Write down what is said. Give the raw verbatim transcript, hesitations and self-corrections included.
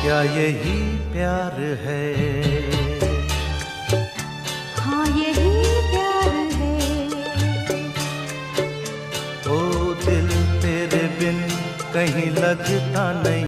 क्या यही प्यार है? हाँ यही प्यार है। ओ दिल तेरे बिन कहीं लगता नहीं।